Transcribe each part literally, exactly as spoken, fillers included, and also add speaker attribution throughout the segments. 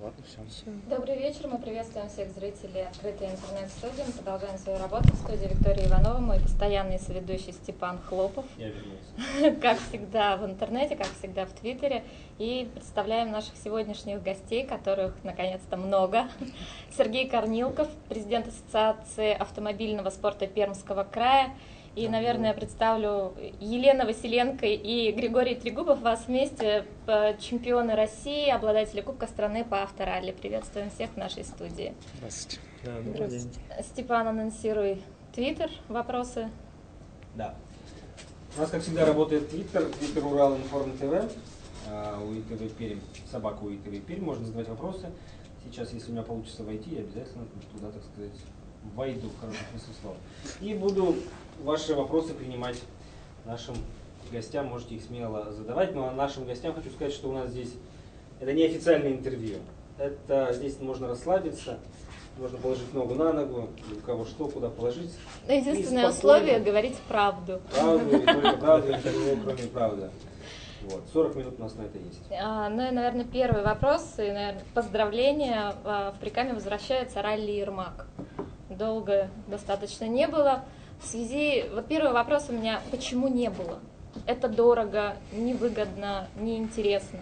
Speaker 1: Ладно, все.
Speaker 2: Добрый вечер, мы приветствуем всех зрителей открытой интернет-студии. Мы продолжаем свою работу в студии Виктория Иванова, мой постоянный соведущий Степан Хлопов.
Speaker 3: Я вернулся.
Speaker 2: Как всегда в интернете, как всегда в Твиттере. И представляем наших сегодняшних гостей, которых наконец-то много. Сергей Корнилков, президент Ассоциации автомобильного спорта Пермского края. И, наверное, представлю Елена Василенко и Григорий Трегубов, вас вместе чемпионы России, обладатели Кубка страны по авторалли. Приветствуем всех в нашей студии.
Speaker 1: Здравствуйте.
Speaker 3: Да, Здравствуйте.
Speaker 2: Степан, анонсируй Твиттер, вопросы.
Speaker 3: Да. У нас, как всегда, работает Твиттер, Твиттер Урал Информ ТВ, у ИТВ Пермь, собака у ИТВ Пермь, можно задавать вопросы. Сейчас, если у меня получится войти, я обязательно туда, так сказать, войду, в хорошем смысле слова. И буду ваши вопросы принимать нашим гостям, можете их смело задавать. Но нашим гостям хочу сказать, что у нас здесь это не официальное интервью. Это здесь можно расслабиться, можно положить ногу на ногу, у кого что, куда положить.
Speaker 2: Единственное условие — говорить правду.
Speaker 3: Правду, и только правду, и ничего, кроме правды. Вот, сорок минут у нас на это есть.
Speaker 2: А, ну и, наверное, первый вопрос, и, наверное, поздравления. В Прикаме возвращается ралли Ермак. Долго достаточно не было. В связи, вот первый вопрос у меня: почему не было? Это дорого, невыгодно, неинтересно?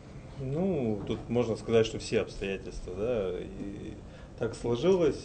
Speaker 4: Ну, тут можно сказать, что все обстоятельства, да, и так сложилось,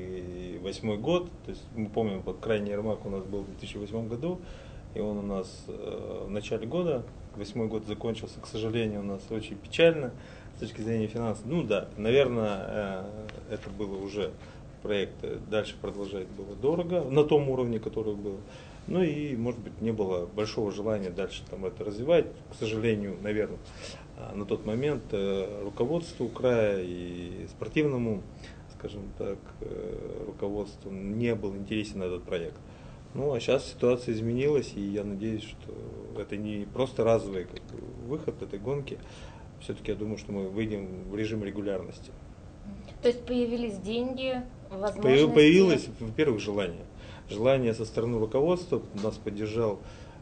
Speaker 4: и восьмой год, то есть мы помним, вот крайний Ермак у нас был в две тысячи восьмом году, и он у нас э, в начале года, восьмой год закончился, к сожалению, у нас очень печально с точки зрения финансов. Ну да, наверное, э, это было уже проект, дальше продолжать было дорого, на том уровне, который был. Ну и, может быть, не было большого желания дальше там это развивать. К сожалению, наверное, на тот момент руководству края и спортивному, скажем так, руководству не был интересен этот проект. Ну а сейчас ситуация изменилась, и я надеюсь, что это не просто разовый как бы выход этой гонки. Все-таки я думаю, что мы выйдем в режим регулярности.
Speaker 2: То есть появились деньги, возможности?
Speaker 4: Появилось, во-первых, желание. Желание со стороны руководства. Нас поддержал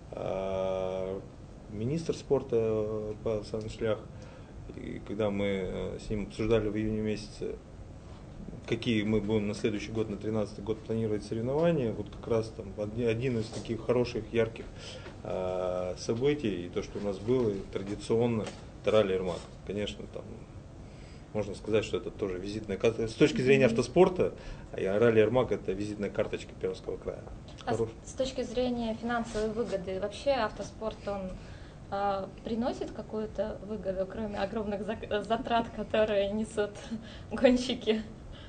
Speaker 4: э, министр спорта Павел Александрович Шлях. И когда мы с ним обсуждали в июне месяце, какие мы будем на следующий год, на тринадцатый год планировать соревнования, вот как раз там один из таких хороших, ярких э, событий, и то, что у нас было традиционно, это ралли Ермак. Конечно, там можно сказать, что это тоже визитная карточка. С точки зрения автоспорта, ралли Ермак — это визитная карточка Пермского края.
Speaker 2: А с, с точки зрения финансовой выгоды, вообще автоспорт, он э, приносит какую-то выгоду, кроме огромных затрат, которые несут гонщики?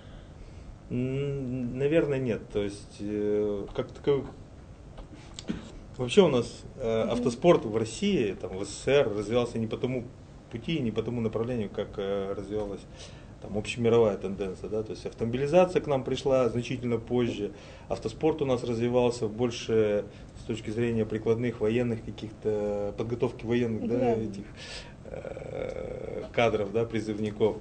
Speaker 4: Наверное, нет. То есть, э, как таковых... Вообще у нас э, автоспорт в России, там, в СССР развивался не по тому пути, не по тому направлению, как э, развивалась там общемировая тенденция, да, то есть автомобилизация к нам пришла значительно позже, автоспорт у нас развивался больше с точки зрения прикладных военных каких-то, подготовки военных, да, этих э, кадров, да, призывников.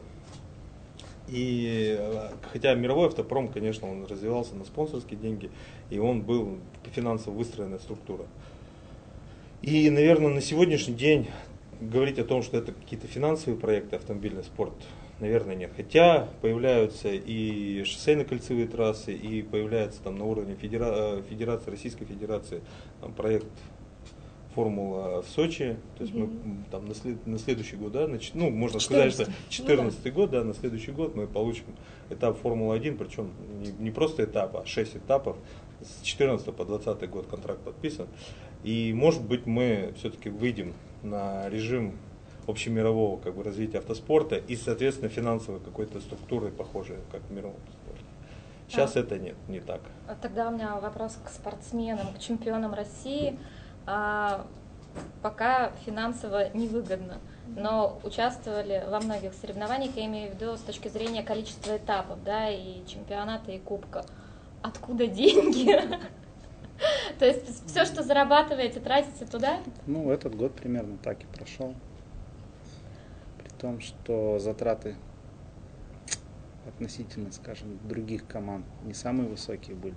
Speaker 4: И хотя мировой автопром, конечно, он развивался на спонсорские деньги, и он был финансово выстроенная структура. И, наверное, на сегодняшний день говорить о том, что это какие-то финансовые проекты, автомобильный спорт, наверное, нет. Хотя появляются и шоссейно-кольцевые трассы, и появляется там на уровне федера... Федерации, Российской Федерации там, проект Формула в Сочи. То есть mm-hmm. мы там на, след... на следующий год, да, на... ну, можно сказать, что четырнадцатый год, да, на следующий год мы получим этап Формулы один, причем не, не просто этап, а шесть этапов. С четырнадцатого по двадцатый год контракт подписан. И, может быть, мы все-таки выйдем на режим общемирового как бы, развития автоспорта и, соответственно, финансовой какой-то структуры, похожей, как в мировом спорте. Сейчас а, это нет, не так.
Speaker 2: Тогда у меня вопрос к спортсменам, к чемпионам России. А, пока финансово невыгодно, но участвовали во многих соревнованиях, я имею в виду с точки зрения количества этапов, да, и чемпионата, и кубка. Откуда деньги? То есть все, что зарабатываете, тратите туда?
Speaker 1: Ну, этот год примерно так и прошел. При том, что затраты относительно, скажем, других команд не самые высокие были.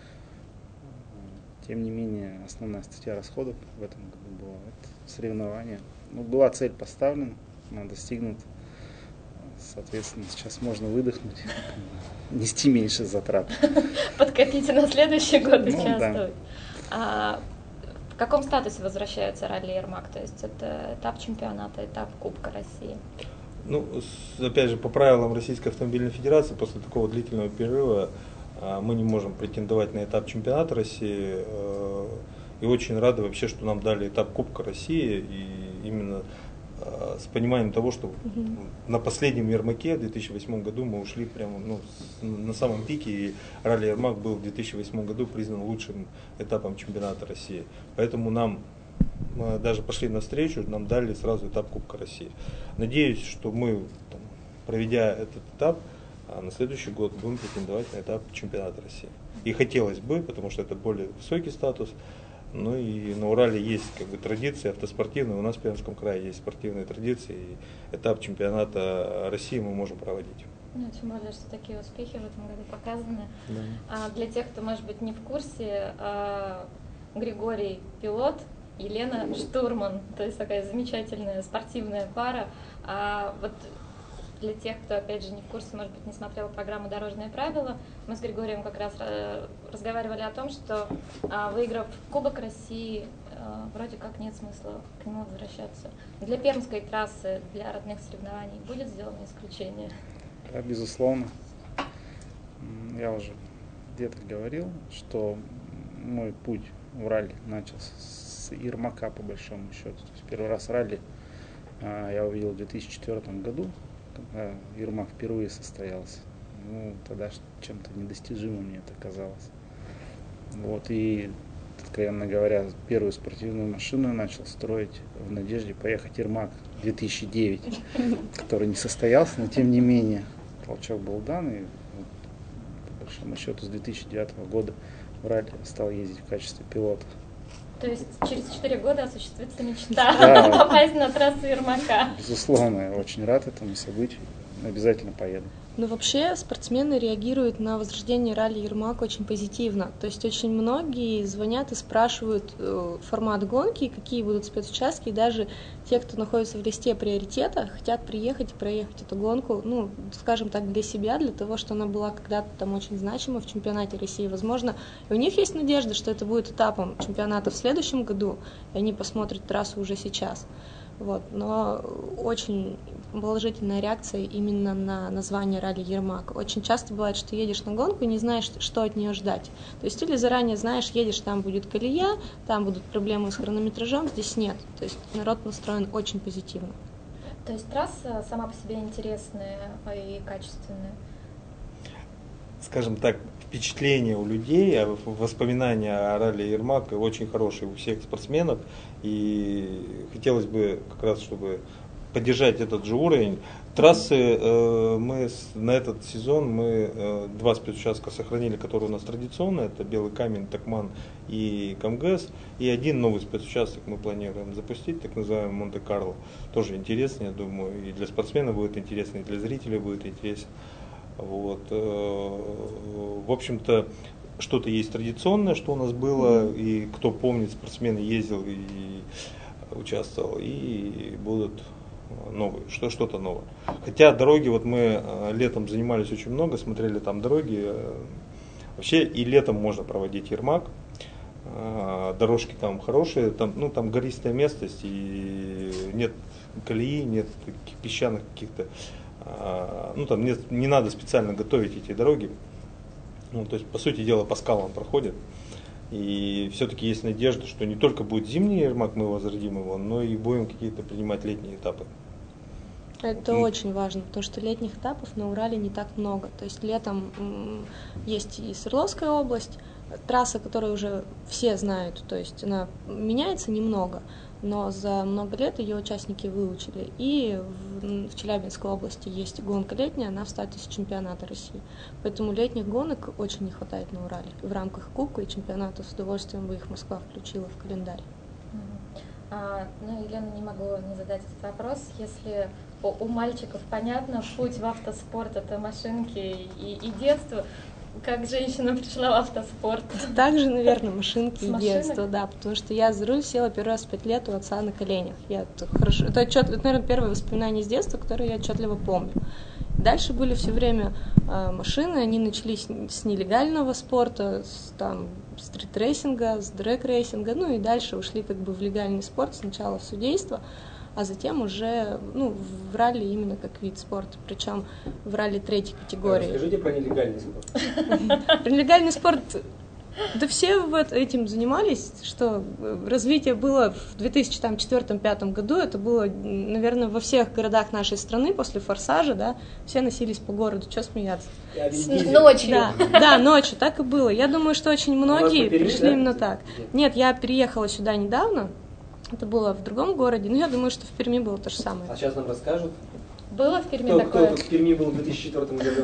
Speaker 1: Тем не менее, основная статья расходов в этом году была это соревнования. Ну, была цель поставлена, она достигнута. соответственно, сейчас можно выдохнуть, нести меньше затрат.
Speaker 2: Подкопите на следующий год
Speaker 1: Ну,
Speaker 2: участвовать. А в каком статусе возвращается ралли Ермак? То есть это этап чемпионата, этап Кубка России?
Speaker 4: Ну, с- опять же, по правилам Российской автомобильной федерации, после такого длительного перерыва а, мы не можем претендовать на этап чемпионата России. э, И очень рады вообще, что нам дали этап Кубка России. И именно а, с пониманием того, что на последнем Ермаке в две тысячи восьмом году мы ушли прямо ну, с- на самом пике. И ралли Ермак был в две тысячи восьмом году признан лучшим этапом чемпионата России. Поэтому нам мы даже пошли навстречу, нам дали сразу этап Кубка России. Надеюсь, что мы, там, проведя этот этап, а на следующий год будем претендовать на этап чемпионата России. И хотелось бы, потому что это более высокий статус. Ну и на Урале есть как бы традиции автоспортивные, у нас в Пермском крае есть спортивные традиции, и этап чемпионата России мы можем проводить.
Speaker 2: Ну, тем более, что такие успехи в этом году показаны.
Speaker 4: Да.
Speaker 2: А для тех, кто, может быть, не в курсе, а, Григорий пилот, Елена штурман, то есть такая замечательная спортивная пара. А вот для тех, кто, опять же, не в курсе, может быть, не смотрел программу «Дорожные правила», мы с Григорием как раз э, разговаривали о том, что, а, выиграв Кубок России, э, вроде как нет смысла к нему возвращаться. Для пермской трассы, для родных соревнований будет сделано исключение?
Speaker 1: Да, безусловно. М, Я уже где-то говорил, что мой путь в ралли начался с Ермака, по большому счету. То есть первый раз ралли а, я увидел в две тысячи четвёртом году, когда Ермак впервые состоялся. Ну, тогда ж чем-то недостижимым мне это казалось. Вот, и, откровенно говоря, первую спортивную машину я начал строить в надежде поехать Ермак две тысячи девятый, который не состоялся, но тем не менее толчок был дан, и вот, по большому счету с две тысячи девятого года в ралли стал ездить в качестве пилота.
Speaker 2: То есть через четыре года осуществится мечта
Speaker 1: Да.
Speaker 2: попасть на трассу Ермака.
Speaker 1: Безусловно, я очень рад этому событию, обязательно поеду.
Speaker 5: Но вообще спортсмены реагируют на возрождение ралли Ермак очень позитивно. То есть очень многие звонят и спрашивают э, формат гонки, какие будут спецучастки. И даже те, кто находится в листе приоритета, хотят приехать и проехать эту гонку, ну, скажем так, для себя, для того, что она была когда-то там очень значима в чемпионате России. Возможно, и у них есть надежда, что это будет этапом чемпионата в следующем году, и они посмотрят трассу уже сейчас. Вот. Но очень положительная реакция именно на название ралли Ермак. Очень часто бывает, что едешь на гонку и не знаешь, что от нее ждать. То есть или заранее знаешь, едешь, там будет колея, там будут проблемы с хронометражом, здесь нет. То есть народ настроен очень позитивно.
Speaker 2: То есть трасса сама по себе интересная и качественная.
Speaker 4: Скажем так, впечатления у людей, а воспоминания о ралли Ермак очень хорошие у всех спортсменов. И хотелось бы как раз, чтобы поддержать этот же уровень. Трассы э, мы с, на этот сезон мы э, два спецучастка сохранили, которые у нас традиционные. Это Белый Камень, Такман и Камгэс. И один новый спецучасток мы планируем запустить, так называемый Монте-Карло. Тоже интересно, я думаю, и для спортсменов будет интересно, и для зрителей будет интересно. Вот. В общем-то, что-то есть традиционное, что у нас было, и кто помнит, спортсмены ездил и участвовал, и будут новые, что, что-то новое. Хотя дороги, вот мы летом занимались очень много, смотрели там дороги. Вообще и летом можно проводить Ермак. Дорожки там хорошие, там, ну, там гористая местность, и нет колеи, нет таких песчаных каких-то. Ну, там не, не надо специально готовить эти дороги. Ну, то есть, по сути дела, по скалам проходят. И все-таки есть надежда, что не только будет зимний Ермак, мы возродим его, но и будем какие-то принимать летние этапы.
Speaker 5: Это
Speaker 4: Mm.
Speaker 5: очень важно, потому что летних этапов на Урале не так много. То есть летом м, есть и Свердловская область, трасса, которую уже все знают, то есть она меняется немного, но за много лет ее участники выучили. И в, в Челябинской области есть гонка летняя, она в статусе чемпионата России. Поэтому летних гонок очень не хватает на Урале. В рамках Кубка и чемпионата с удовольствием бы их Москва включила в календарь.
Speaker 2: А, ну, Елена, не могу не задать этот вопрос. Если у, у мальчиков понятно, путь в автоспорт — это машинки и, и детство, как женщина пришла в автоспорт?
Speaker 5: Также, наверное, машинки
Speaker 2: С
Speaker 5: и
Speaker 2: машинок?
Speaker 5: детство, да, потому что я за руль села первый раз в пять лет у отца на коленях. Я это хорошо, это, отчет, это, наверное, первое воспоминание с детства, которое я отчетливо помню. Дальше были все время э, машины, они начались с нелегального спорта, с там, стрит-рейсинга, с дрэг-рейсинга, ну и дальше ушли как бы в легальный спорт, сначала в судейство, а затем уже ну, в ралли именно как вид спорта, причем в ралли третьей категории.
Speaker 3: Расскажите про нелегальный спорт.
Speaker 5: Про нелегальный спорт, да все вот этим занимались, что развитие было в две тысячи четвёртом-пятом году, это было, наверное, во всех городах нашей страны после «Форсажа», да, все носились по городу, что смеяться?
Speaker 2: Ночью.
Speaker 5: Да, да, ночью, так и было. Я думаю, что очень многие пришли именно так. Нет, я переехала сюда недавно, это было в другом городе, но я думаю, что в Перми было то же самое.
Speaker 3: А сейчас нам расскажут,
Speaker 2: Было в Перми
Speaker 3: кто,
Speaker 2: такое?
Speaker 3: кто в Перми был в две тысячи четвёртом году.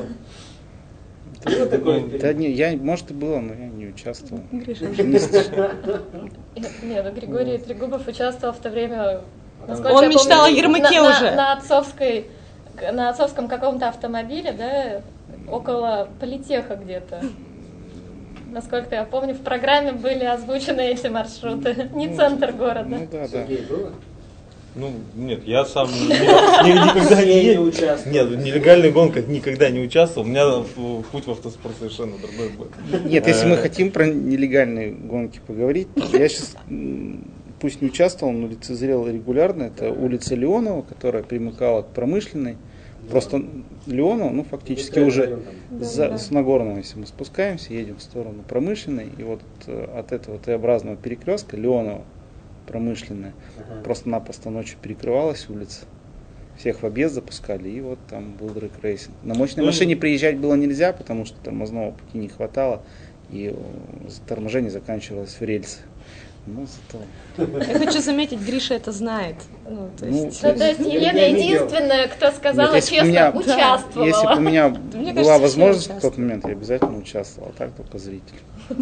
Speaker 3: Было такое в Перми?
Speaker 1: Да не, я, может и было, но я не участвовал.
Speaker 5: Гриша уже.
Speaker 1: Не слышал.
Speaker 2: Нет, ну Григорий Трегубов участвовал в то время. насколько
Speaker 5: Он
Speaker 2: я
Speaker 5: мечтал
Speaker 2: помню,
Speaker 5: о Ермаке
Speaker 2: на,
Speaker 5: уже.
Speaker 2: На, на отцовской, на отцовском каком-то автомобиле, да, около политеха где-то. Насколько я помню, в программе были озвучены эти маршруты, не центр города.
Speaker 1: Ну да, да.
Speaker 3: Сергей, было?
Speaker 4: Ну, нет, я сам ни- ни- никогда
Speaker 3: Я не
Speaker 4: не...
Speaker 3: участвовал.
Speaker 4: Нет, в нелегальных гонках никогда не участвовал. У меня в- путь в автоспорт совершенно другой был.
Speaker 1: Нет, если мы
Speaker 4: Э,
Speaker 1: хотим про нелегальные гонки поговорить, я сейчас, пусть не участвовал, но лицезрел регулярно. Это улица Леонова, которая примыкала к Промышленной. Просто Леонова, ну, фактически уже за,
Speaker 5: Да.
Speaker 1: с Нагорного, если мы спускаемся, едем в сторону Промышленной, и вот э, от этого Т-образного перекрестка Леонова, Промышленная,
Speaker 3: Ага.
Speaker 1: просто-напросто ночью перекрывалась улица. Всех в объезд запускали, и вот там был дрэг-рейсинг. На мощной
Speaker 4: Ну,
Speaker 1: машине приезжать было нельзя, потому что тормозного пути не хватало, и э, торможение заканчивалось в рельсы. Ну, зато...
Speaker 5: Я хочу заметить, Гриша это знает. Ну, то
Speaker 1: Ну,
Speaker 5: есть...
Speaker 2: Ну, то есть
Speaker 3: Я-
Speaker 2: Елена
Speaker 3: я видел.
Speaker 2: единственная, кто сказала
Speaker 1: Нет, если бы
Speaker 2: честно,
Speaker 1: у меня-
Speaker 2: участвовала.
Speaker 1: Если бы у меня
Speaker 5: мне
Speaker 1: была
Speaker 5: кажется, все
Speaker 1: возможность в тот
Speaker 5: участвовали.
Speaker 1: момент, я обязательно участвовал, а так только зритель.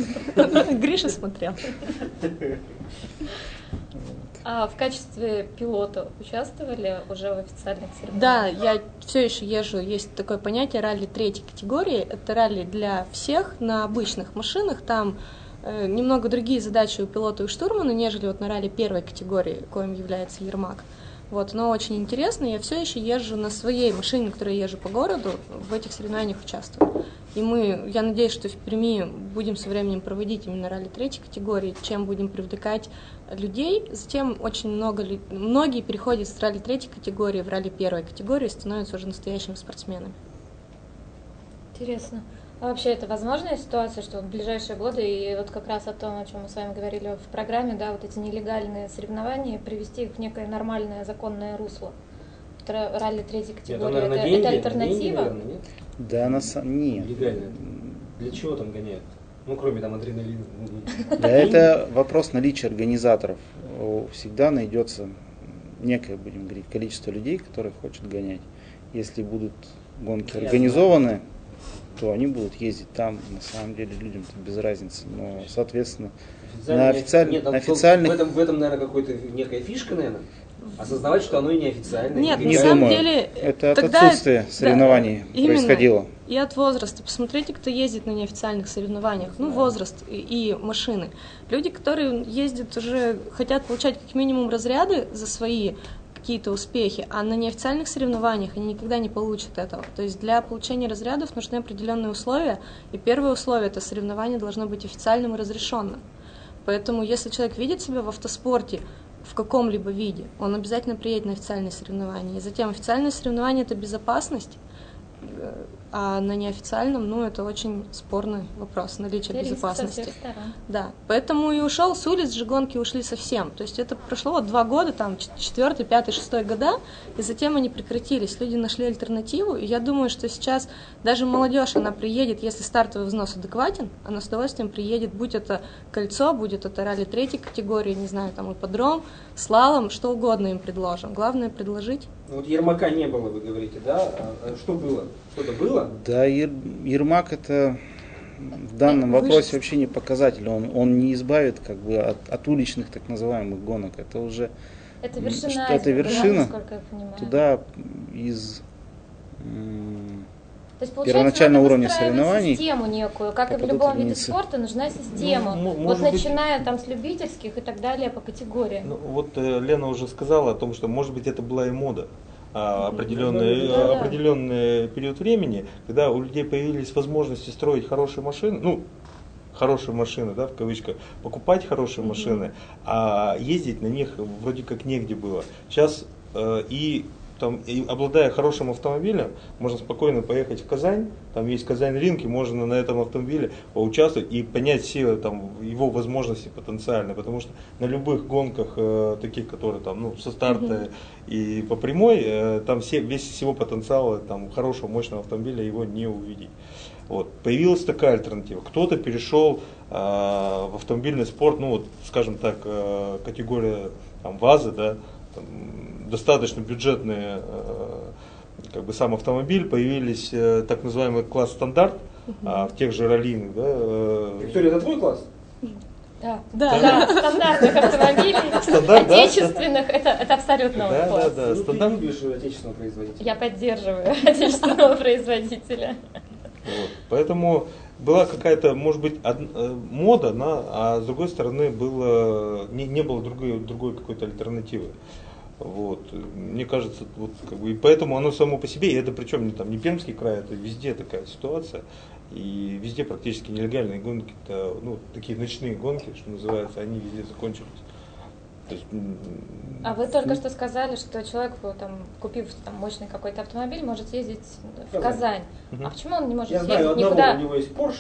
Speaker 5: Гриша смотрел.
Speaker 2: А в качестве пилота участвовали уже в официальных соревнованиях?
Speaker 5: Да, я все еще езжу, есть такое понятие ралли третьей категории. Это ралли для всех на обычных машинах. Там э, немного другие задачи у пилота и штурмана, нежели вот на ралли первой категории, коим является Ермак. Вот, но очень интересно, я все еще езжу на своей машине, на которой я езжу по городу, в этих соревнованиях участвую. И мы, я надеюсь, что в Перми будем со временем проводить именно ралли третьей категории, чем будем привлекать людей. Затем очень много, лю- многие переходят с ралли третьей категории в ралли первой категории и становятся уже настоящими спортсменами.
Speaker 2: Интересно. А вообще это возможная ситуация, что в ближайшие годы, и вот как раз о том, о чем мы с вами говорили в программе, да, вот эти нелегальные соревнования, привести их в некое нормальное законное русло? Тра- Ралли третьей
Speaker 3: Это,
Speaker 2: категории,
Speaker 3: наверное,
Speaker 2: это,
Speaker 3: деньги,
Speaker 2: это
Speaker 3: деньги,
Speaker 2: альтернатива?
Speaker 3: наверное, нет?
Speaker 1: Да, на самом нет.
Speaker 3: Легально. Для чего там гоняют? Ну, кроме там адреналина.
Speaker 1: Да, это вопрос наличия организаторов. О, Всегда найдется некое, будем говорить, количество людей, которые хочет гонять. Если будут гонки
Speaker 3: Ясно.
Speaker 1: организованы, то они будут ездить там. На самом деле людям-то без разницы. Но, соответственно, На официаль-
Speaker 3: Нет, там
Speaker 1: на
Speaker 3: в том-
Speaker 1: официальных-
Speaker 3: В этом, в этом, наверное, какой-то некая фишка, наверное. Осознавать, что оно и неофициальное.
Speaker 5: Нет,
Speaker 3: и
Speaker 5: на
Speaker 1: не
Speaker 5: самом
Speaker 1: думаю.
Speaker 5: деле,
Speaker 1: это от
Speaker 5: тогда-
Speaker 1: отсутствия
Speaker 5: да,
Speaker 1: соревнований
Speaker 5: именно.
Speaker 1: происходило.
Speaker 5: И от возраста. Посмотрите, кто ездит на неофициальных соревнованиях. Ну, возраст и, и машины. Люди, которые ездят уже, хотят получать как минимум разряды за свои какие-то успехи, а на неофициальных соревнованиях они никогда не получат этого. То есть для получения разрядов нужны определенные условия, и первое условие – это соревнование должно быть официальным и разрешенным. Поэтому если человек видит себя в автоспорте в каком-либо виде, он обязательно приедет на официальные соревнования. И затем официальные соревнования – это безопасность, а на неофициальном, ну, это очень спорный вопрос, наличие
Speaker 2: Риск со
Speaker 5: безопасности.
Speaker 2: всех сторон.
Speaker 5: Да, поэтому и ушел с улиц, же гонки ушли совсем. То есть это прошло вот два года, там, четвертый, пятый, шестой года, и затем они прекратились. Люди нашли альтернативу, и я думаю, что сейчас даже молодежь, она приедет, если стартовый взнос адекватен, она с удовольствием приедет, будь это кольцо, будь это ралли третьей категории, не знаю, там, ипподром, слалом, что угодно им предложим. Главное предложить.
Speaker 3: Ну, вот Ермака не было, вы говорите, да? А, а что было? Что-то было?
Speaker 1: Да, Ер- Ермак это в данном
Speaker 5: Вы
Speaker 1: вопросе
Speaker 5: же-
Speaker 1: вообще не показатель. Он, он не избавит как бы от, от уличных так называемых гонок. Это уже
Speaker 2: Это
Speaker 1: М,
Speaker 2: вершина
Speaker 1: что это
Speaker 2: айсберга, да,
Speaker 1: вершина?
Speaker 2: насколько я понимаю.
Speaker 1: туда из м,
Speaker 2: То есть, получается,
Speaker 1: первоначального
Speaker 2: надо
Speaker 1: уровня
Speaker 2: выстраивать
Speaker 1: соревнований
Speaker 2: систему некую, как и в
Speaker 1: попадут
Speaker 2: любом виде
Speaker 1: единицы.
Speaker 2: спорта, нужна система.
Speaker 4: Ну, м-
Speaker 2: вот
Speaker 4: может быть-
Speaker 2: начиная там с любительских и так далее по категориям.
Speaker 4: Ну, вот э, Лена уже сказала о том, что, может быть, это была и мода. а, определенный,
Speaker 2: Да, да.
Speaker 4: определенный период времени, когда у людей появились возможности строить хорошие машины, ну, хорошие машины, да, в кавычках, покупать хорошие
Speaker 5: Мгм.
Speaker 4: машины, а ездить на них вроде как негде было. Сейчас э, и там, и обладая хорошим автомобилем, можно спокойно поехать в Казань, там есть Казань-Ринг, и можно на этом автомобиле поучаствовать и понять все там, его возможности потенциальные, потому что на любых гонках, э, таких, которые там, ну, со старта
Speaker 5: Мгм.
Speaker 4: и по прямой, э, там все, весь всего потенциала там, хорошего, мощного автомобиля его не увидеть. Вот. Появилась такая альтернатива. Кто-то перешел э, в автомобильный спорт, ну вот, скажем так, э, категория там, ВАЗы, да, там, достаточно бюджетные, э, как бы сам автомобиль, появились э, так называемый класс стандарт, а, в тех же раллийных, да. э,
Speaker 3: Виктория, это твой класс?
Speaker 2: Да.
Speaker 5: Да.
Speaker 2: Да, стандартных автомобилей,
Speaker 4: Стандарт, да?
Speaker 2: отечественных, это, это абсолютно мой
Speaker 4: Да,
Speaker 2: класс.
Speaker 4: да, да.
Speaker 3: Ну,
Speaker 4: стандарт.
Speaker 3: ты любишь отечественного производителя.
Speaker 2: Я поддерживаю отечественного производителя.
Speaker 4: Вот. Поэтому была какая-то, может быть, од- э, мода, на, а с другой стороны было, не, не было другой, другой какой-то альтернативы. Вот. Мне кажется, вот, как бы, и поэтому оно само по себе, и это причем не, там, не Пермский край, это везде такая ситуация. И везде практически нелегальные гонки, -то, ну, такие ночные гонки, что называется, они везде закончились. То есть, м,
Speaker 2: А вы только что сказали, что человек, там, купив там, мощный какой-то автомобиль, может ездить в Казань.
Speaker 4: Мгм.
Speaker 2: А почему он не может
Speaker 3: Я знаю
Speaker 2: съездить
Speaker 3: одного,
Speaker 2: никуда?
Speaker 3: у него есть Porsche.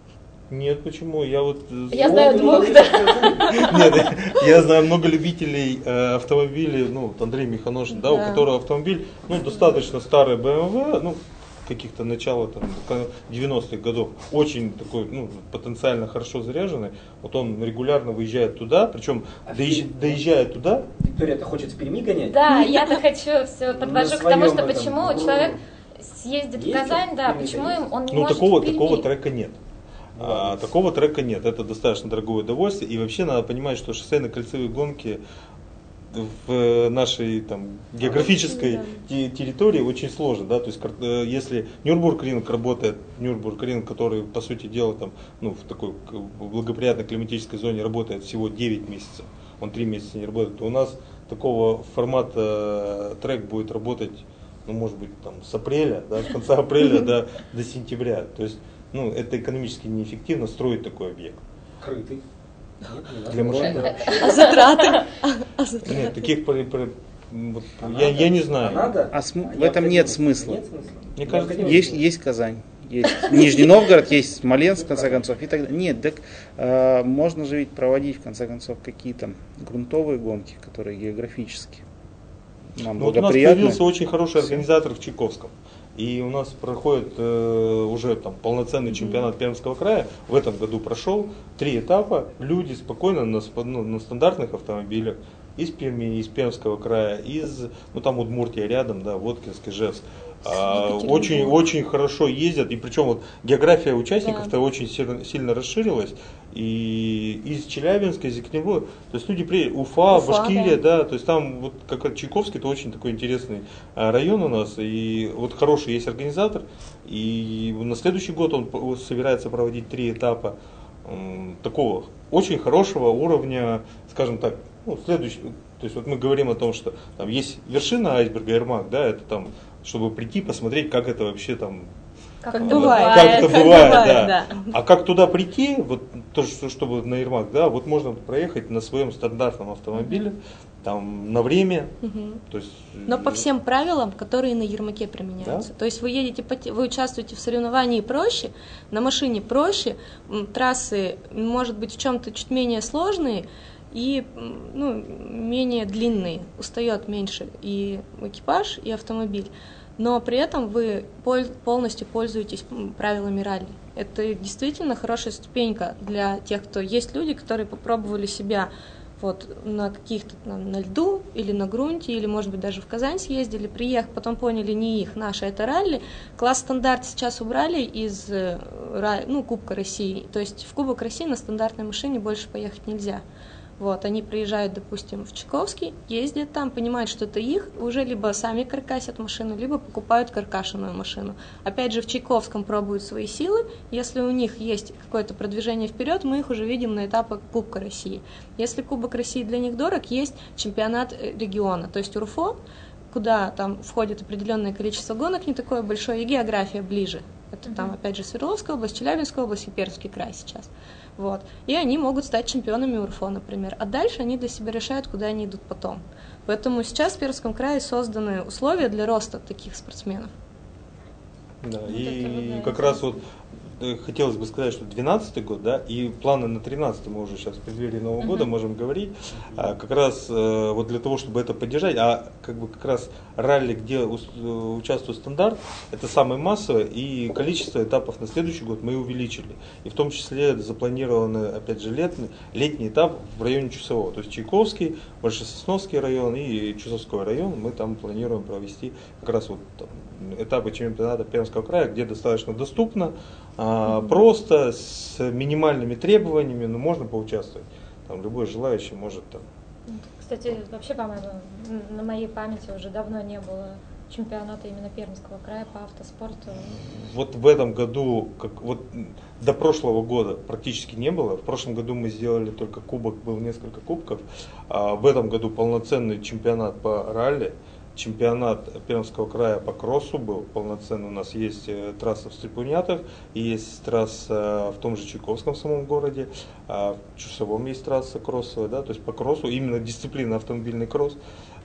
Speaker 4: Нет, почему? Я вот э,
Speaker 2: Я
Speaker 3: Он
Speaker 2: знаю
Speaker 3: не
Speaker 2: двух,
Speaker 3: может
Speaker 2: да.
Speaker 3: ездить.
Speaker 4: Нет, я знаю много любителей э, автомобилей, ну, вот Андрей Миханошин, да, у
Speaker 5: Да.
Speaker 4: которого автомобиль, ну, достаточно старый бэ эм вэ, ну, каких-то начала там девяностых годов, очень такой, ну, потенциально хорошо заряженный. Вот он регулярно выезжает туда, причем
Speaker 3: А
Speaker 4: доезж-
Speaker 3: в-
Speaker 4: доезжает туда.
Speaker 3: Виктория, ты хочешь в Перми гонять?
Speaker 2: Да, я-то хочу все подвожу
Speaker 3: На
Speaker 2: к тому,
Speaker 3: своем
Speaker 2: что
Speaker 3: этом,
Speaker 2: почему
Speaker 3: ну,
Speaker 2: человек съездит в
Speaker 3: есть
Speaker 2: Казань, да,
Speaker 3: в Перми
Speaker 2: почему
Speaker 3: есть?
Speaker 2: им он не
Speaker 4: Ну,
Speaker 2: может
Speaker 4: такого,
Speaker 2: в Перми?
Speaker 4: такого трека нет.
Speaker 3: Ну,
Speaker 4: А,
Speaker 3: ладно.
Speaker 4: такого трека нет. Это достаточно дорогое удовольствие. И вообще надо понимать, что шоссейно-кольцевые гонки в нашей там, географической
Speaker 5: Да.
Speaker 4: те- территории очень сложно. Да? То есть, кар- э, если Нюрнбург-ринг работает, Нюрнбург-ринг, который, по сути дела, там, ну, в такой к- благоприятной климатической зоне работает всего девять месяцев, он три месяца не работает, то у нас такого формата э, трек будет работать, ну, может быть, там, с апреля, да, с конца апреля до, до сентября. То есть, ну, это экономически неэффективно строить такой объект.
Speaker 3: Крытый. Нет, не надо.
Speaker 4: Для машин, да.
Speaker 5: А затраты? А затраты?
Speaker 4: Нет, таких при- при- вот, я, я не
Speaker 3: А
Speaker 4: знаю.
Speaker 3: надо?
Speaker 1: А см- в
Speaker 3: Я
Speaker 1: этом нет
Speaker 3: определился.
Speaker 1: смысла.
Speaker 3: Нет смысла?
Speaker 4: Мне кажется,
Speaker 3: Необходимо
Speaker 1: Есть,
Speaker 3: смысл.
Speaker 1: есть Казань, есть Нижний Новгород, есть Смоленск, в конце концов, и так далее. Нет, так э, можно же ведь проводить, в конце концов, какие-то грунтовые гонки, которые географически нам
Speaker 4: Ну, вот у нас
Speaker 1: благоприятны.
Speaker 4: появился очень хороший
Speaker 1: Всё.
Speaker 4: организатор в Чайковском. И у нас проходит э, уже там полноценный чемпионат Пермского края. В этом году прошел три этапа. Люди спокойно на, сп- ну, на стандартных автомобилях из Перми, из Пермского края, из, ну там Удмуртия рядом, да, Воткинск, Ижевск. А,
Speaker 5: Екатеринбург.
Speaker 4: очень, очень хорошо ездят, и причем вот география участников-то
Speaker 5: Да.
Speaker 4: очень сильно, сильно расширилась. И из Челябинска, из Екатеринбурга, то есть люди приедут, Уфа,
Speaker 5: Уфа,
Speaker 4: Башкирия,
Speaker 5: да.
Speaker 4: да, то есть там вот как раз Чайковский, это очень такой интересный а, район у нас, и вот хороший есть организатор, и на следующий год он п- собирается проводить три этапа м, такого очень хорошего уровня, скажем так, ну, следующий, то есть вот мы говорим о том, что там есть вершина айсберга Ермак, да, это там, чтобы прийти посмотреть, как это вообще там,
Speaker 5: Как
Speaker 2: это
Speaker 5: бывает.
Speaker 4: как это
Speaker 5: Как
Speaker 4: бывает,
Speaker 5: бывает,
Speaker 4: да.
Speaker 5: да.
Speaker 4: А как туда прийти, вот то, что, чтобы на Ермак, да, вот можно проехать на своем стандартном автомобиле, там, на время,
Speaker 5: Мгм.
Speaker 4: то есть...
Speaker 5: Но по всем правилам, которые на Ермаке применяются.
Speaker 4: Да.
Speaker 5: То есть вы едете, по те- вы участвуете в соревновании проще, на машине проще, м, трассы, может быть, в чем-то чуть менее сложные и м, ну, менее длинные, устает меньше и экипаж, и автомобиль. Но при этом вы пол- полностью пользуетесь м, правилами ралли. Это действительно хорошая ступенька для тех, кто есть люди, которые попробовали себя вот на каких-то там, на льду или на грунте, или, может быть, даже в Казань съездили, приехали, потом поняли, не их, наше это ралли. Класс стандарт сейчас убрали из э, ра- ну, Кубка России. То есть в Кубок России на стандартной машине больше поехать нельзя. Вот, они приезжают, допустим, в Чайковский, ездят там, понимают, что это их, уже либо сами каркасят машину, либо покупают каркашенную машину. Опять же, в Чайковском пробуют свои силы. Если у них есть какое-то продвижение вперед, мы их уже видим на этапах Кубка России. Если Кубок России для них дорог, есть чемпионат э, региона, то есть УРФО, куда там входит определенное количество гонок, не такое большое, и география ближе. Это там, опять же, Свердловская область, Челябинская область и Пермский край сейчас. Вот. И они могут стать чемпионами УРФО, например. А дальше они для себя решают, куда они идут потом. Поэтому сейчас в Пермском крае созданы условия для роста таких спортсменов.
Speaker 4: Да,
Speaker 2: Вот
Speaker 4: и
Speaker 2: вот,
Speaker 4: как
Speaker 2: да,
Speaker 4: раз вот э, хотелось бы сказать, что двенадцатый год, да, и планы на тринадцатый мы уже сейчас в преддверии Нового
Speaker 2: Мгм.
Speaker 4: года можем говорить, а, как раз э, вот для того, чтобы это поддержать, а как бы как раз ралли, где ус- э, участвует стандарт, это самое массовое, и количество этапов на следующий год мы увеличили. И в том числе запланированы, опять же, летний, летний этап в районе Чусового, то есть Чайковский, Большесосновский район и Чусовской район, мы там планируем провести как раз вот там этапы чемпионата Пермского края, где достаточно доступно, а, просто, с минимальными требованиями, но можно поучаствовать. Там любой желающий может там.
Speaker 2: Кстати, вообще, по-моему, н- на моей памяти уже давно не было чемпионата именно Пермского края по автоспорту.
Speaker 4: Вот в этом году, как, вот до прошлого года практически не было. В прошлом году мы сделали только кубок, был несколько кубков. А в этом году полноценный чемпионат по ралли. Чемпионат Пермского края по кроссу был полноценный. У нас есть э, трасса в Стрепунятах, и есть трасса в том же Чайковском самом городе, а в Чусовом есть трасса кроссовая, да, то есть по кроссу, именно дисциплина автомобильный кросс.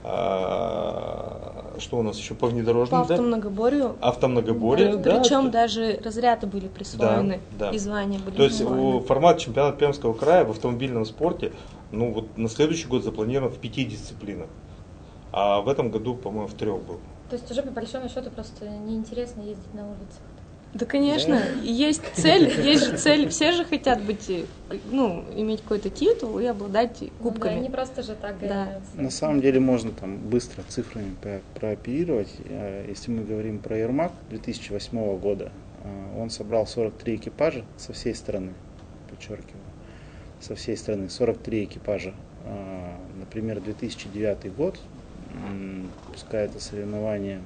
Speaker 4: А, что у нас еще по внедорожным?
Speaker 5: По автомногоборью.
Speaker 4: Да? Автомногоборье, да.
Speaker 5: Причем даже разряды были присвоены,
Speaker 4: Да, да.
Speaker 5: и звания были
Speaker 4: То есть
Speaker 5: присвоены.
Speaker 4: о, формат чемпионата Пермского края в автомобильном спорте, ну вот на следующий год запланирован в пяти дисциплинах. А в этом году, по-моему, в трех был.
Speaker 2: То есть уже по большому счету просто неинтересно ездить на улицах.
Speaker 5: Да, конечно, и есть цель, есть же цель, все же хотят быть, ну, иметь какой-то титул и обладать
Speaker 2: Ну да,
Speaker 5: кубками.
Speaker 2: не просто же так
Speaker 5: Да.
Speaker 2: гоняются.
Speaker 1: На самом деле можно там быстро цифрами по- прооперировать. Э, Если мы говорим про Ермак две тысячи восьмого года, э, он собрал сорок три экипажа со всей страны, подчеркиваю, со всей страны, сорок три экипажа. Э, Например, две тысячи девятый год, м, пускай это соревнование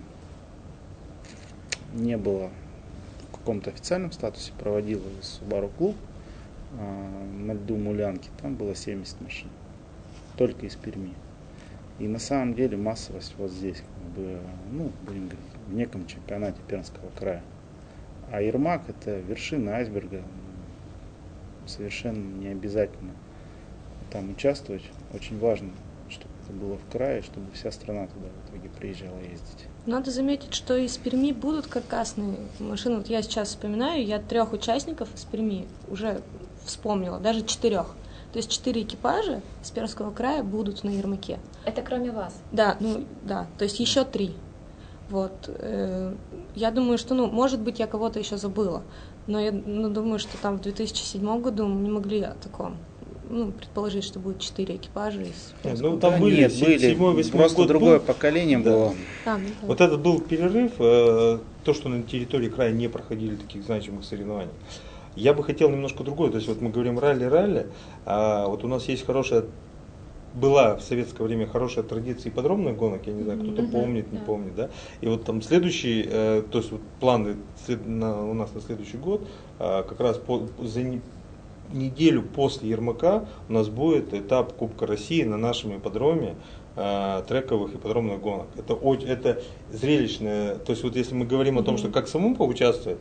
Speaker 1: не было в каком-то официальном статусе, проводилось Subaru клуб э, на льду Мулянки, там было семьдесят машин, только из Перми. И на самом деле массовость вот здесь, как бы, ну, будем говорить, в неком чемпионате Пермского края. А Ермак — это вершина айсберга, совершенно не обязательно там участвовать. Очень важно, чтобы это было в крае, чтобы вся страна туда в итоге приезжала ездить.
Speaker 5: Надо заметить, что из Перми будут каркасные машины. Вот я сейчас вспоминаю, я трех участников из Перми уже вспомнила, даже четырех. То есть четыре экипажа из Пермского края будут на Ермаке.
Speaker 2: Это кроме вас.
Speaker 5: Да, ну да, то есть еще три. Вот. э, Я думаю, что, ну, может быть, я кого-то еще забыла, но я ну, думаю, что там в две тысячи седьмом году мы не могли о таком, ну, предположить, что будет четыре экипажа из Пермского
Speaker 4: Ну, там
Speaker 1: Да
Speaker 4: были,
Speaker 1: нет,
Speaker 4: се-
Speaker 1: были,
Speaker 4: седьмой, восьмой
Speaker 1: просто
Speaker 4: год
Speaker 1: другое
Speaker 4: был.
Speaker 1: поколение
Speaker 4: Да.
Speaker 1: было.
Speaker 5: А, ну, да.
Speaker 4: Вот этот был перерыв, э, то, что на территории края не проходили таких значимых соревнований. Я бы хотел немножко другое, то есть вот мы говорим ралли-ралли, а вот у нас есть хорошая, была в советское время хорошая традиция ипподромных гонок, я не знаю, кто-то
Speaker 2: Мгм,
Speaker 4: помнит, не
Speaker 2: да.
Speaker 4: помнит, да, и вот там следующий, э, то есть вот планы след- на- у нас на следующий год, а, как раз по, за не- неделю после Ермака у нас будет этап Кубка России на нашем ипподроме, э, трековых ипподромных гонок. Это, очень, это зрелищное, то есть вот если мы говорим о том, что как самому поучаствовать,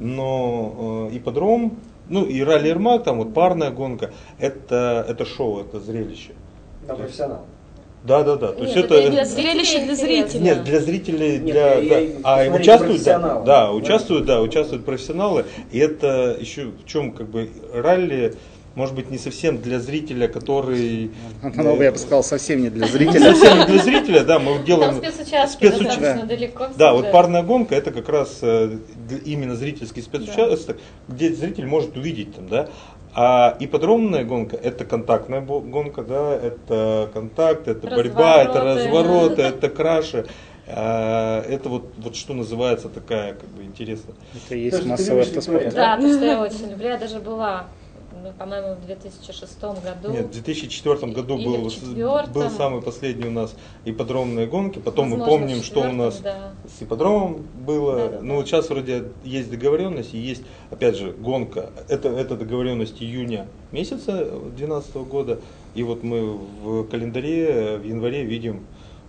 Speaker 4: но э, ипподром, ну и ралли Ермак, там вот парная гонка, это, это шоу, это зрелище.
Speaker 3: Да, профессионал.
Speaker 4: Да, да, да. То есть
Speaker 2: Нет,
Speaker 4: это,
Speaker 2: это для
Speaker 5: зрелище для
Speaker 2: интересно.
Speaker 5: зрителя.
Speaker 4: нет, для зрителей,
Speaker 3: Нет,
Speaker 4: для,
Speaker 3: я-
Speaker 4: да.
Speaker 3: я-
Speaker 4: а
Speaker 3: смотрите,
Speaker 4: участвуют, да,
Speaker 3: профессионалы.
Speaker 4: да,
Speaker 3: Да.
Speaker 4: участвуют, да, участвуют профессионалы. И это еще в чем как бы ралли, может быть, не совсем для зрителя, который
Speaker 1: Ну, я бы сказал, совсем не для
Speaker 4: не
Speaker 1: зрителя.
Speaker 4: совсем не для зрителя, да, мы
Speaker 2: Там
Speaker 4: делаем
Speaker 2: спецучастки
Speaker 4: спецуч-
Speaker 2: достаточно
Speaker 1: да.
Speaker 2: далеко.
Speaker 4: Да, вот
Speaker 2: всегда.
Speaker 4: парная гонка это как раз э, для- именно зрительский спецучасток, где зритель может увидеть там, да. А ипподромная гонка это контактная бо- гонка, да, это контакт, это борьба, это
Speaker 2: Развороты.
Speaker 4: развороты, это краши. А, это вот, вот что называется такая, как бы интересно.
Speaker 1: Это и
Speaker 3: То
Speaker 1: есть
Speaker 3: есть ты
Speaker 1: массовый
Speaker 3: любишь
Speaker 1: автоспорт.
Speaker 3: Викторию,
Speaker 2: Да, то, что я очень люблю. Я даже была, ну, по-моему, в две тысячи шестом году.
Speaker 4: Нет, в две тысячи четвёртом году
Speaker 2: Или
Speaker 4: был,
Speaker 2: в четвёртом.
Speaker 4: был самый последний у нас ипподромные гонки, потом мы
Speaker 2: Возможно,
Speaker 4: помним,
Speaker 2: в
Speaker 4: что у
Speaker 2: четвёртом,
Speaker 4: нас
Speaker 2: да.
Speaker 4: с ипподромом было.
Speaker 2: Да, да,
Speaker 4: ну
Speaker 2: да.
Speaker 4: вот сейчас вроде есть договоренность и есть, опять же, гонка. Это, это договоренность июня месяца две тысячи двенадцатого года. И вот мы в календаре в январе видим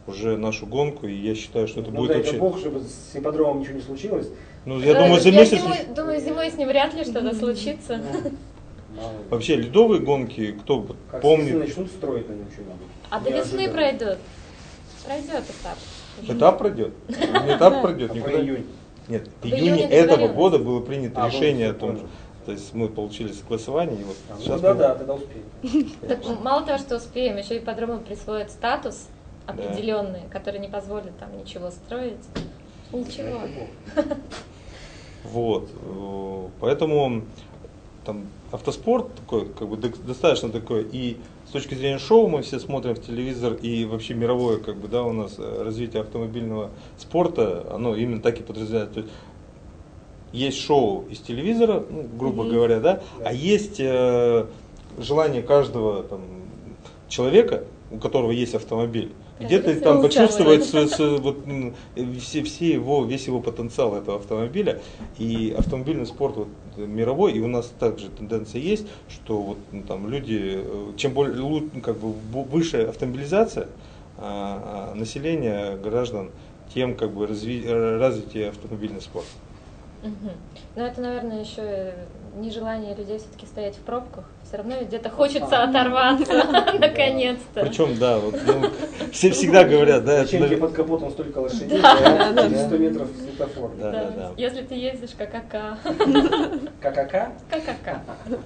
Speaker 4: уже нашу гонку, и я считаю, что это
Speaker 3: Ну,
Speaker 4: будет
Speaker 3: дай
Speaker 4: вообще...
Speaker 3: бог, чтобы с ипподромом ничего не случилось.
Speaker 4: Ну, я
Speaker 2: Да,
Speaker 4: думаю, за
Speaker 2: я
Speaker 4: месяц...
Speaker 2: зимой, думаю, зимой с ним вряд ли что-то случится.
Speaker 3: Мало ли.
Speaker 4: Вообще, ледовые гонки, кто вот
Speaker 3: Как
Speaker 4: помнит...
Speaker 3: если начнут строить на нем что-нибудь.
Speaker 2: А до весны
Speaker 3: Неожиданно.
Speaker 2: пройдет. Пройдет этап.
Speaker 4: Этап пройдет? Не этап пройдет,
Speaker 3: А про
Speaker 4: никуда.
Speaker 3: июнь.
Speaker 4: Нет, в
Speaker 2: В
Speaker 4: июне
Speaker 2: июне
Speaker 4: этого
Speaker 2: договоренность.
Speaker 4: года было принято
Speaker 3: А,
Speaker 4: решение о
Speaker 3: было,
Speaker 4: том,
Speaker 3: понял.
Speaker 4: то есть мы получили согласование, и вот
Speaker 3: А,
Speaker 4: сейчас
Speaker 3: Ну да,
Speaker 4: мы-
Speaker 3: да, тогда успеем.
Speaker 2: Так, ну, мало того, что успеем, еще и ипподрому присвоят статус определенный, который не позволит там ничего строить. Ничего.
Speaker 3: Дай бог.
Speaker 4: Вот, э, поэтому там автоспорт такой, как бы док- достаточно такой, и с точки зрения шоу мы все смотрим в телевизор, и вообще мировое, как бы, да, у нас э, развитие автомобильного спорта, оно именно так и подразумевает. То есть, есть шоу из телевизора, ну, грубо
Speaker 5: Мгм.
Speaker 4: говоря, да,
Speaker 3: Да.
Speaker 4: а есть э, желание каждого там, человека, у которого есть автомобиль, где-то
Speaker 2: Конечно,
Speaker 4: там
Speaker 5: участвовать.
Speaker 4: почувствовать с- с- вот, м, все, все его, весь его потенциал этого автомобиля. И автомобильный спорт вот, мировой, и у нас также тенденция есть, что вот, ну, там, люди, э, чем более, лу- ну, как бы, бу- выше автомобилизация а, а, населения, граждан, тем как бы, разви, э, развитие автомобильный спорт.
Speaker 2: Мгм. Но это, наверное, еще нежелание людей все-таки стоять в пробках. Все равно где-то хочется оторваться, наконец-то.
Speaker 4: Причем, да, вот, ну, все всегда говорят, да, это,
Speaker 3: Зачем тебе
Speaker 4: навер-
Speaker 3: под капотом столько лошадей,
Speaker 2: Да,
Speaker 3: а
Speaker 5: да,
Speaker 3: через
Speaker 5: да.
Speaker 3: сто метров светофор.
Speaker 4: Да,
Speaker 2: Да,
Speaker 4: да, да.
Speaker 2: Если ты ездишь как АК.
Speaker 3: ККК?
Speaker 2: ККК.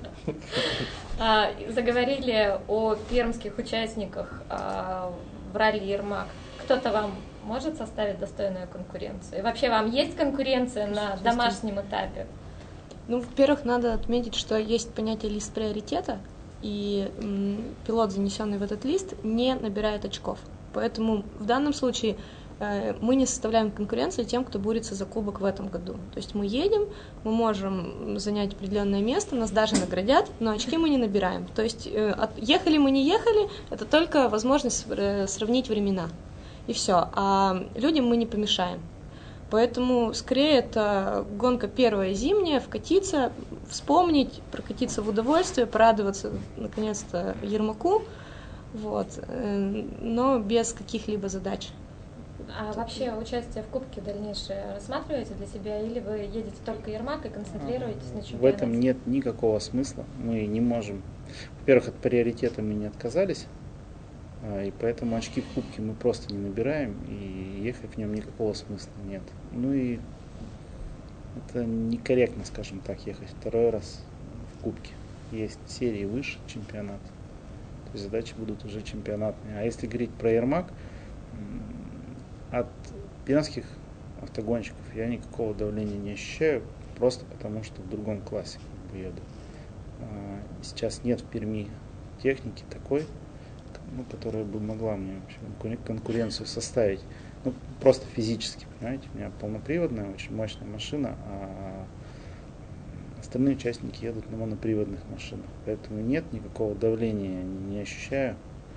Speaker 2: А, Заговорили о пермских участниках а, в ралли Ермак. Кто-то вам может составить достойную конкуренцию? И вообще вам есть конкуренция на домашнем этапе?
Speaker 5: Ну, во-первых, надо отметить, что есть понятие лист приоритета, и м, пилот, занесенный в этот лист, не набирает очков. Поэтому в данном случае э, мы не составляем конкуренцию тем, кто борется за кубок в этом году. То есть мы едем, мы можем занять определенное место, нас даже наградят, но очки мы не набираем. То есть э, от- ехали мы, не ехали, это только возможность э, сравнить времена. И все. А людям мы не помешаем. Поэтому скорее это гонка первая зимняя, вкатиться, вспомнить, прокатиться в удовольствие, порадоваться наконец-то Ермаку, вот, э, но без каких-либо задач.
Speaker 2: А вообще участие в кубке дальнейшее рассматриваете для себя или вы едете только Ермак и концентрируетесь на
Speaker 1: В
Speaker 2: чемпионате?
Speaker 1: этом нет никакого смысла. Мы не можем. Во-первых, от приоритета мы не отказались, а, и поэтому очки в кубке мы просто не набираем, и ехать в нем никакого смысла нет. Ну и это некорректно, скажем так, ехать второй раз в кубке. Есть серии выше чемпионата. То есть задачи будут уже чемпионатные. А если говорить про Ермак, м, от пермских автогонщиков я никакого давления не ощущаю, просто потому что в другом классе как бы еду. А, Сейчас нет в Перми техники такой, ну, которая бы могла мне в общем, конку- конкуренцию составить. Ну, просто физически, понимаете, у меня полноприводная, очень мощная машина, а остальные участники едут на моноприводных машинах. Поэтому нет никакого давления, не ощущаю.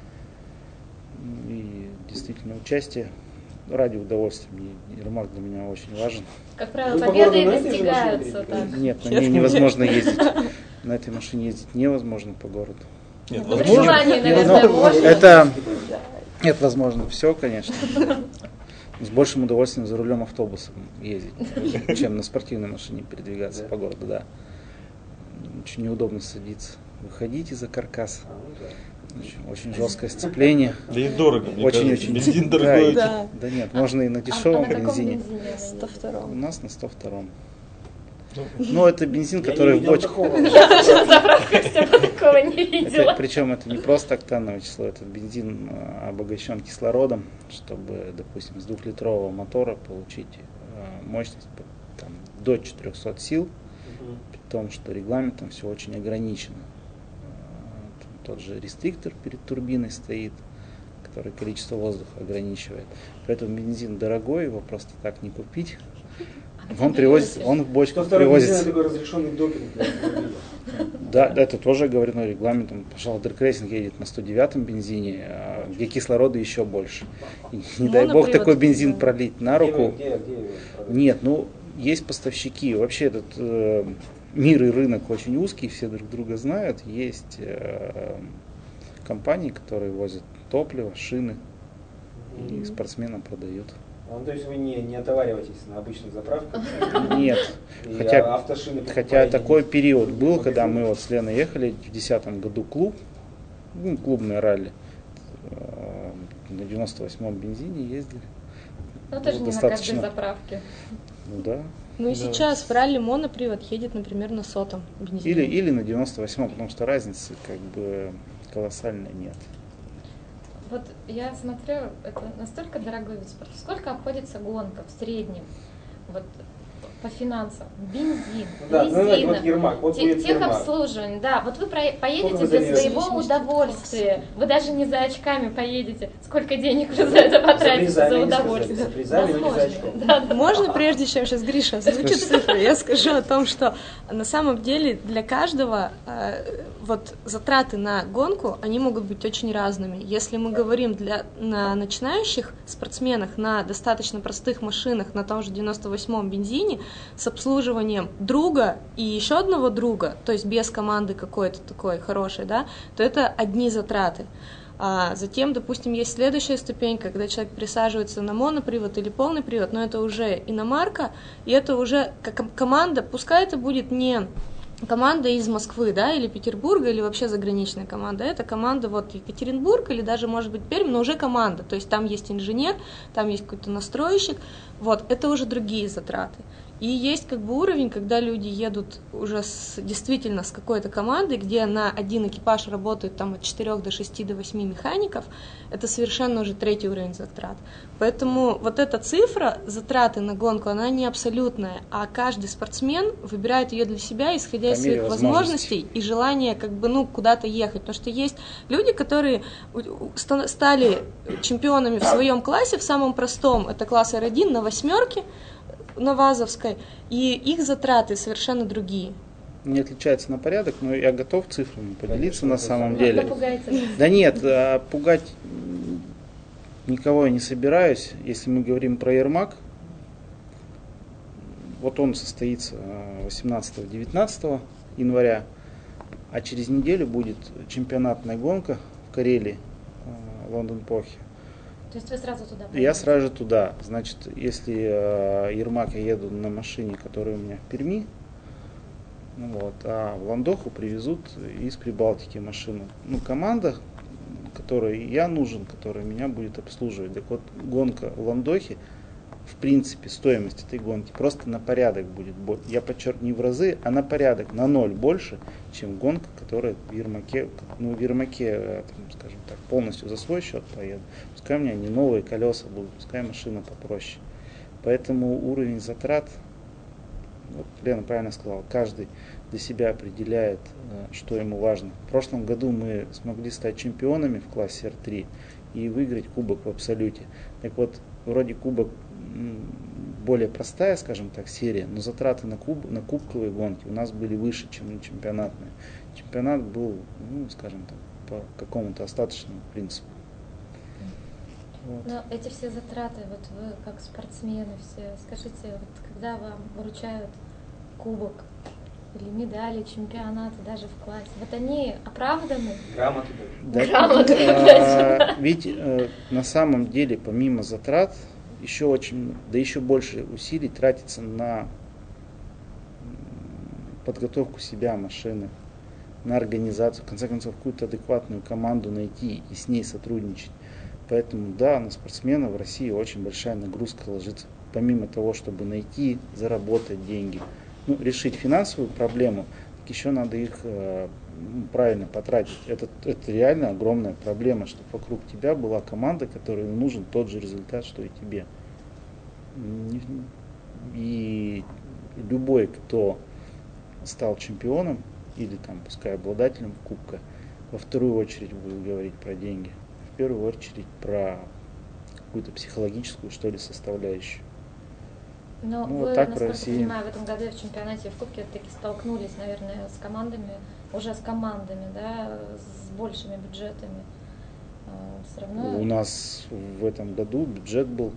Speaker 1: Ну, И действительно участие ради удовольствия. Мне Ермак для меня очень важен.
Speaker 2: Как правило,
Speaker 3: Вы по
Speaker 2: победы
Speaker 3: городу
Speaker 2: и
Speaker 3: на этой же
Speaker 2: достигаются
Speaker 3: машине
Speaker 2: так.
Speaker 1: Нет, на
Speaker 5: Нет,
Speaker 1: ней
Speaker 5: нет.
Speaker 1: невозможно ездить. На этой машине ездить невозможно по городу.
Speaker 4: Нет,
Speaker 2: Ну, при
Speaker 4: возможно,
Speaker 2: желании,
Speaker 1: Нет,
Speaker 2: наверное,
Speaker 1: ну,
Speaker 2: можно.
Speaker 1: это, это возможно все, конечно. С большим удовольствием за рулем автобуса ездить, чем на спортивной машине передвигаться
Speaker 3: Да.
Speaker 1: по городу, да. Очень неудобно садиться. Выходить из-за каркаса.
Speaker 3: А, ну да.
Speaker 1: Очень, очень жесткое сцепление.
Speaker 4: да и дорого, мне
Speaker 1: Очень,
Speaker 4: кажется.
Speaker 1: очень.
Speaker 4: Бензин
Speaker 1: Да,
Speaker 4: дорогой.
Speaker 1: и-
Speaker 5: Да.
Speaker 1: да нет, можно и на
Speaker 2: А-
Speaker 1: дешевом
Speaker 2: а на каком
Speaker 1: бензине.
Speaker 2: бензине она
Speaker 5: сто
Speaker 2: едет?
Speaker 1: У
Speaker 5: втором.
Speaker 1: нас на сто втором.
Speaker 4: Ну,
Speaker 1: Ну, это бензин,
Speaker 3: Я
Speaker 1: который
Speaker 3: не
Speaker 1: в
Speaker 3: видел
Speaker 1: бочках.
Speaker 3: такого.
Speaker 2: Я даже на заправках всего такого не
Speaker 1: Это,
Speaker 2: видела.
Speaker 1: причем это не просто октановое число, это бензин э, обогащен кислородом, чтобы, допустим, с двухлитрового мотора получить э, мощность по- там, до четырехсот сил,
Speaker 3: Мгм.
Speaker 1: при том, что регламентом все очень ограничено. Э, там Тот же рестриктор перед турбиной стоит, который количество воздуха ограничивает. Поэтому бензин дорогой, его просто так не купить.
Speaker 2: А где
Speaker 1: Он привозится,
Speaker 2: берете?
Speaker 1: он в
Speaker 3: Что
Speaker 1: бочках
Speaker 3: второй бензин
Speaker 1: привозится.
Speaker 3: такой разрешенный допинг для автомобиля.
Speaker 1: Да, да, это тоже оговорено регламентом. Пожалуйста, драг-рейсинг едет на сто девятом бензине, а где кислорода еще больше. И не дай бог
Speaker 5: Монопривод,
Speaker 1: такой бензин
Speaker 5: да.
Speaker 1: пролить на
Speaker 3: Где вы-
Speaker 1: руку.
Speaker 3: где- где вы продаете?
Speaker 1: Нет, ну есть поставщики. Вообще этот э, мир и рынок очень узкий, все друг друга знают. Есть э, компании, которые возят топливо, шины. и
Speaker 3: Мгм.
Speaker 1: спортсменам продает.
Speaker 3: Ну, то есть вы не, не отовариваетесь на обычных заправках?
Speaker 1: Нет.
Speaker 3: И
Speaker 1: Хотя,
Speaker 3: автошины
Speaker 1: хотя
Speaker 3: покупаете
Speaker 1: такой
Speaker 3: не-
Speaker 1: период
Speaker 3: не
Speaker 1: был,
Speaker 3: в
Speaker 1: когда
Speaker 3: магазине?
Speaker 1: мы вот с Леной ехали в две тысячи десятом году клуб, ну, клубное ралли, э, на девяносто восьмом бензине ездили.
Speaker 2: Ну, тоже
Speaker 1: Ну,
Speaker 2: не на каждой
Speaker 1: достаточно.
Speaker 2: заправке.
Speaker 1: Ну да.
Speaker 5: Ну и
Speaker 4: Да.
Speaker 5: сейчас в ралли монопривод едет, например, на сотом бензине.
Speaker 1: Или, или на девяносто восьмом, потому что разницы как бы колоссальной нет.
Speaker 2: Вот я смотрю, это настолько дорогой вид спорта. Сколько обходится гонка в среднем? Вот по финансам. Бензин,
Speaker 3: Ну да, ну, давайте, вот
Speaker 2: резина,
Speaker 3: Ермак, вот
Speaker 2: те-
Speaker 3: будет Ермак.
Speaker 2: техобслуживание. Да, вот вы про-
Speaker 3: Сколько
Speaker 2: поедете
Speaker 3: вы за
Speaker 2: для
Speaker 3: нее
Speaker 2: своего
Speaker 5: заплатите?
Speaker 2: удовольствия. Вы даже не за очками поедете. Сколько денег вы за это потратите,
Speaker 3: призами
Speaker 2: за
Speaker 3: не
Speaker 2: удовольствие.
Speaker 3: сказали, за призами, но не за
Speaker 2: Возможно.
Speaker 3: очком.
Speaker 2: Да, да.
Speaker 5: Можно, прежде чем сейчас Гриша озвучит цифры, я скажу о том, что на самом деле для каждого э, вот затраты на гонку, они могут быть очень разными. Если мы говорим для, на начинающих спортсменах, на достаточно простых машинах, на том же девяносто восьмом бензине, с обслуживанием друга и еще одного друга, то есть без команды какой-то такой хорошей, да, то это одни затраты. А затем, допустим, есть следующая ступенька, когда человек присаживается на монопривод или полный привод, но это уже иномарка, и это уже как команда, пускай это будет не команда из Москвы, да, или Петербурга, или вообще заграничная команда, это команда вот Екатеринбург или даже, может быть, Пермь, но уже команда, то есть там есть инженер, там есть какой-то настройщик, вот, это уже другие затраты. И есть как бы уровень, когда люди едут уже с, действительно с какой-то командой, где на один экипаж работает там от четырёх до шести до восьми механиков, это совершенно уже третий уровень затрат. Поэтому вот эта цифра, затраты на гонку, она не абсолютная, а каждый спортсмен выбирает ее для себя, исходя из
Speaker 1: По мере
Speaker 5: своих
Speaker 1: возможностей.
Speaker 5: возможностей и желания как бы, ну, куда-то ехать. Потому что есть люди, которые у- у- ста- стали чемпионами в своем классе, в самом простом, это класс эр один на восьмерке, на Вазовской, и их затраты совершенно другие.
Speaker 1: Не отличается на порядок, но я готов цифрами поделиться
Speaker 3: Конечно,
Speaker 1: на
Speaker 3: это
Speaker 1: самом
Speaker 3: самое.
Speaker 1: деле.
Speaker 2: Напугайте.
Speaker 1: Да нет, а пугать м, никого я не собираюсь. Если мы говорим про Ермак, вот он состоится восемнадцатого-девятнадцатого января, а через неделю будет чемпионатная гонка в Карелии, э, Лондон-Похи.
Speaker 2: То есть вы сразу туда
Speaker 1: Я
Speaker 2: поедете?
Speaker 1: сразу же туда. Значит, если э, Ермак я еду на машине, которая у меня в Перми, ну вот, а в Ландоху привезут из Прибалтики машину. Ну, команда, которой я нужен, которая меня будет обслуживать. Так вот, гонка в Ландохе, в принципе, стоимость этой гонки просто на порядок будет больше. Я подчеркну, не в разы, а на порядок, на ноль больше, чем гонка, которая в Ермаке, ну, в Ермаке, э, там, скажем так, полностью за свой счет поеду. Пускай у меня не новые колеса будут, пускай машина попроще. Поэтому уровень затрат, вот Лена правильно сказала, каждый для себя определяет, что ему важно. В прошлом году мы смогли стать чемпионами в классе эр три и выиграть кубок в абсолюте. Так вот, вроде кубок более простая, скажем так, серия, но затраты на, куб, на кубковые гонки у нас были выше, чем на чемпионатные. Чемпионат был, ну, скажем так, по какому-то остаточному принципу. Вот.
Speaker 2: Но эти все затраты, вот вы как спортсмены все, скажите, вот когда вам вручают кубок или медали, чемпионаты даже в классе, вот они оправданы?
Speaker 3: Грамоты
Speaker 1: Да,
Speaker 3: даже.
Speaker 2: Грамоты,
Speaker 1: а, ведь э, на самом деле, помимо затрат, еще очень, да еще больше усилий тратится на подготовку себя, машины, на организацию, в конце концов, какую-то адекватную команду найти и с ней сотрудничать. Поэтому, да, на спортсмена в России очень большая нагрузка ложится. Помимо того, чтобы найти, заработать деньги, ну, решить финансовую проблему, так еще надо их э, правильно потратить. Это, это реально огромная проблема, чтобы вокруг тебя была команда, которой нужен тот же результат, что и тебе. И любой, кто стал чемпионом или там, пускай обладателем кубка, во вторую очередь будет говорить про деньги. В первую очередь про какую-то психологическую, что ли, составляющую.
Speaker 2: Но
Speaker 1: Ну,
Speaker 2: вы,
Speaker 1: вот так в
Speaker 2: насколько
Speaker 1: России.
Speaker 2: понимаю, в этом году в чемпионате в Кубке таки столкнулись, наверное, с командами, уже с командами, да, с большими бюджетами. Все равно...
Speaker 1: У нас в этом году бюджет был,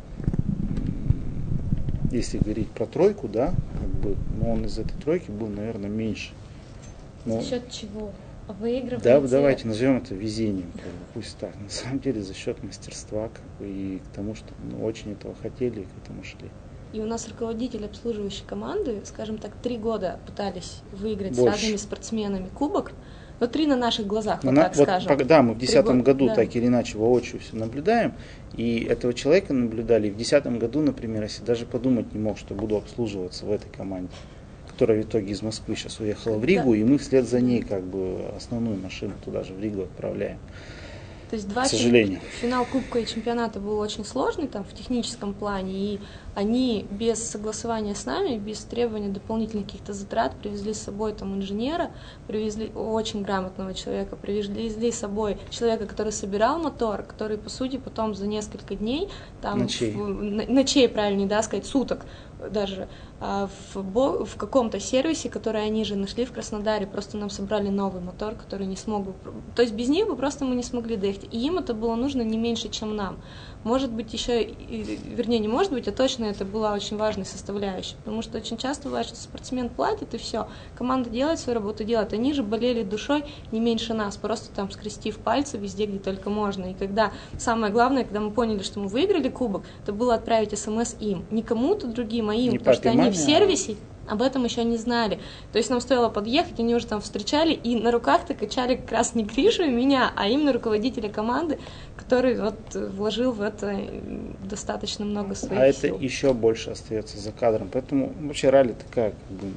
Speaker 1: если говорить про тройку, да, как бы, но он из этой тройки был, наверное, меньше. Но
Speaker 2: За счет чего? выигрываете.
Speaker 1: Да, давайте назовем это везением, как бы, пусть так. На самом деле за счет мастерства, как бы, и к тому, что ну, очень этого хотели и к этому шли.
Speaker 5: И у нас руководители обслуживающей команды, скажем так, три года пытались выиграть
Speaker 1: Больше.
Speaker 5: с разными спортсменами кубок. Но три на наших глазах, вот
Speaker 1: На-
Speaker 5: так
Speaker 1: вот,
Speaker 5: скажем.
Speaker 1: пог- да, мы в
Speaker 5: Три
Speaker 1: десятом
Speaker 5: года,
Speaker 1: году
Speaker 5: да.
Speaker 1: так или иначе воочию все наблюдаем, и этого человека наблюдали. И в десятом году, например, если даже подумать не мог, что буду обслуживаться в этой команде, которая в итоге из Москвы сейчас уехала в Ригу,
Speaker 5: Да.
Speaker 1: и мы вслед за ней как бы основную машину туда же в Ригу отправляем.
Speaker 5: То есть два
Speaker 1: К сожалению.
Speaker 5: финал Кубка и чемпионата был очень сложный там в техническом плане, и они без согласования с нами, без требования дополнительных каких-то затрат привезли с собой там инженера, привезли очень грамотного человека, привезли с собой человека, который собирал мотор, который, по сути, потом за несколько дней, там,
Speaker 1: Ночей.
Speaker 5: в- на- ночей, правильнее, да, сказать, суток даже, а, в, бо- в каком-то сервисе, который они же нашли в Краснодаре, просто нам собрали новый мотор, который не смог бы... То есть без них бы просто мы не смогли доехать. И им это было нужно не меньше, чем нам. Может быть, еще, и- вернее, не может быть, а точно это была очень важной составляющей. Потому что очень часто бывает, что спортсмен платит, и все. Команда делает свою работу, делает. Они же болели душой не меньше нас, просто там скрестив пальцы везде, где только можно. И когда, самое главное, когда мы поняли, что мы выиграли кубок, это было отправить смс им. Не кому-то другим, а им,
Speaker 1: Не
Speaker 5: потому что
Speaker 1: папе,
Speaker 5: они
Speaker 1: маме,
Speaker 5: в
Speaker 1: а-
Speaker 5: сервисе об этом еще не знали. То есть нам стоило подъехать, они уже там встречали, и на руках-то качали как раз не Гришу и меня, а именно руководителя команды, который вот вложил в это достаточно много своих
Speaker 1: А это
Speaker 5: сил.
Speaker 1: еще больше остается за кадром. Поэтому вообще ралли такая, как бы, м,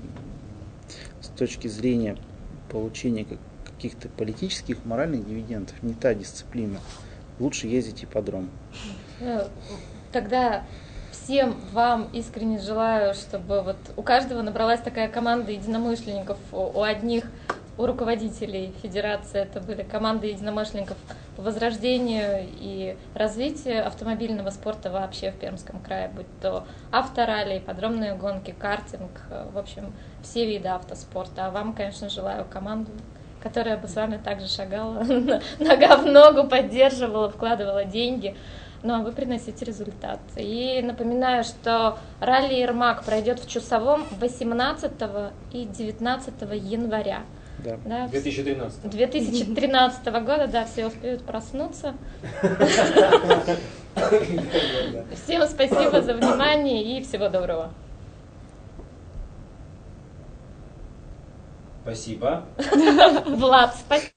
Speaker 1: с точки зрения получения как- каких-то политических, моральных дивидендов, не та дисциплина. Лучше ездить ипподром.
Speaker 2: Ну, Тогда всем вам искренне желаю, чтобы вот у каждого набралась такая команда единомышленников. У у одних, у руководителей федерации это были команды единомышленников по возрождению и развитию автомобильного спорта вообще в Пермском крае, будь то авторалли, подробные гонки, картинг, в общем, все виды автоспорта. А вам, конечно, желаю команду, которая бы с вами также шагала, нога в ногу, поддерживала, вкладывала деньги. Ну, а вы приносите результат. И напоминаю, что ралли Ермак пройдет в Чусовом восемнадцатого и девятнадцатого января.
Speaker 1: Да.
Speaker 2: Да,
Speaker 3: две тысячи тринадцатый.
Speaker 2: две тысячи тринадцатого года, да, все успеют проснуться. Всем спасибо за внимание и всего доброго.
Speaker 3: Спасибо.
Speaker 2: Влад, спасибо.